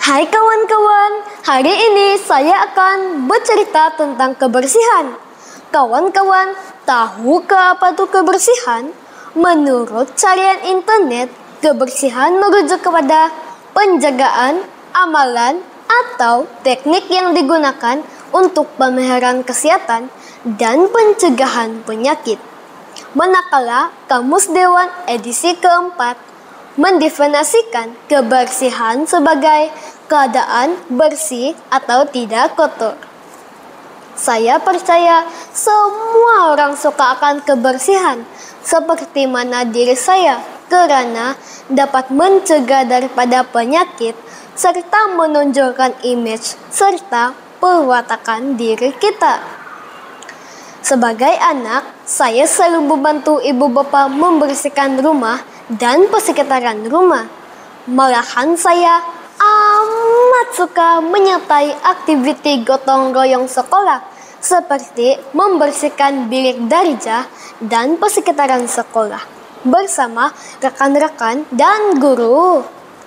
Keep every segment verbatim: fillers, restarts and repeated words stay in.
Hai kawan-kawan, hari ini saya akan bercerita tentang kebersihan. Kawan-kawan, tahukah apa itu kebersihan? Menurut carian internet, kebersihan merujuk kepada penjagaan, amalan, atau teknik yang digunakan untuk pemeliharaan kesehatan dan pencegahan penyakit. Manakala Kamus Dewan edisi keempat mendefinisikan kebersihan sebagai keadaan bersih atau tidak kotor. Saya percaya semua orang suka akan kebersihan, seperti mana diri saya, karena dapat mencegah daripada penyakit serta menonjolkan image serta perwatakan diri kita. Sebagai anak, saya selalu membantu ibu bapak membersihkan rumah dan persekitaran rumah. Malahan saya amat suka menyertai aktiviti gotong royong sekolah, seperti membersihkan bilik darjah dan persekitaran sekolah bersama rekan-rekan dan guru.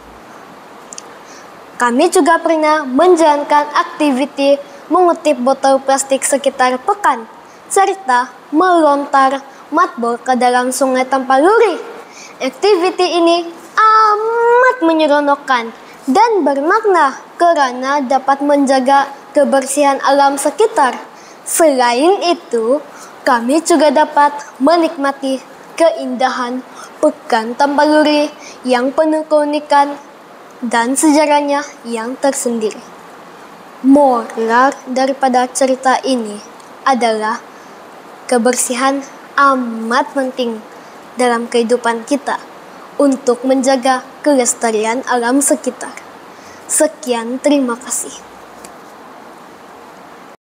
Kami juga pernah menjalankan aktiviti mengutip botol plastik sekitar pekan, serta melontar matbol ke dalam sungai tanpa luri. Aktiviti ini amat menyeronokkan dan bermakna karena dapat menjaga kebersihan alam sekitar. Selain itu, kami juga dapat menikmati keindahan pekan tanpa luri yang penuh keunikan dan sejarahnya yang tersendiri. Moral daripada cerita ini adalah kebersihan amat penting dalam kehidupan kita untuk menjaga kelestarian alam sekitar. Sekian, terima kasih.